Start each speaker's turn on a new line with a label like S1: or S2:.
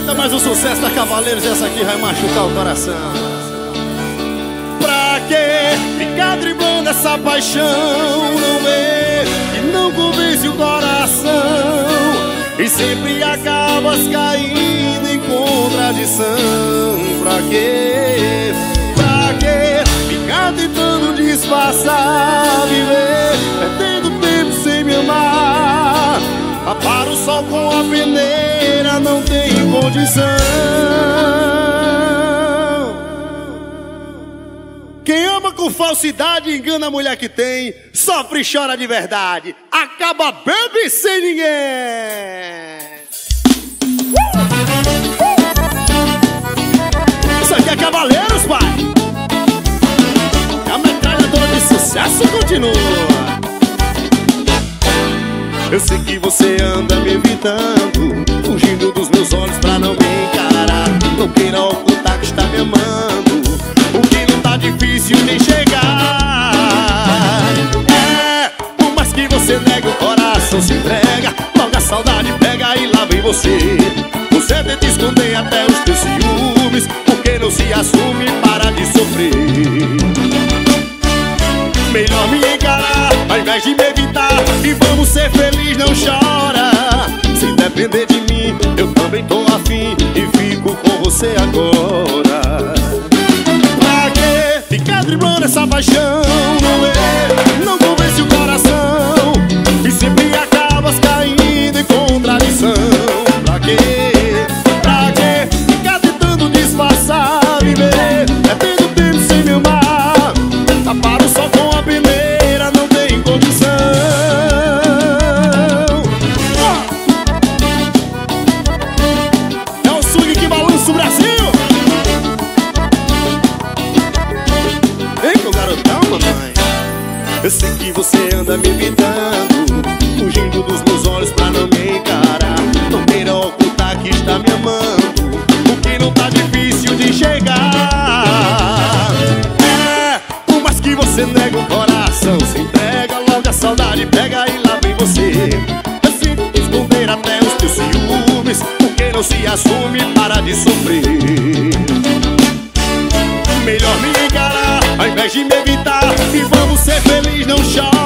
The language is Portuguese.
S1: Aguenta mais um sucesso da Cavaleiros, essa aqui vai machucar o coração. Pra que ficar driblando essa paixão? Não vê que não convence o coração e sempre acabas caindo em contradição. Pra que ficar tentando disfarçar, viver perdendo tempo sem me amar? Apara o sol com a peneira, não tem condição. Quem ama com falsidade engana a mulher que tem, sofre e chora de verdade, acaba bebe sem ninguém. Isso aqui é Cavaleiros, pai. A metralhadora de sucesso continua. Eu sei que você anda me evitando, fugindo dos meus olhos pra não me encarar. Não queira ocultar que está me amando, o que não tá difícil nem chegar. Por mais que você negue, o coração se entrega. Logo a saudade pega e lá vem você. Você tenta esconder até os teus ciúmes, porque não se assume e para de sofrer. Melhor me encarar, ao invés de me evitar, e vamos ser felizes, não chora. Se depender de mim, eu também tô afim e fico com você agora. Pra que ficar driblando essa paixão? Não convence o coração e sempre acabas caindo em contradição. Pra que ficar tentando disfarçar, viver perdendo tempo sem me amar? Apara o sol com a peneira, não tem condição. É o swing que balança o Brasil. Vem com o garotão, mamãe. Eu sei que você anda me evitando, fugindo dos meus olhos pra não me encarar. Não queira ocultar que está me amando, o que não tá difícil de chegar. Por mais que você nega, o coração se entrega. Logo a saudade pega e lá vem você. Eu sinto esconder até os teus ciúmes, porque não se assume e para de sofrer. Melhor me encarar, ao invés de me evitar, e vamos ser felizes, não chora.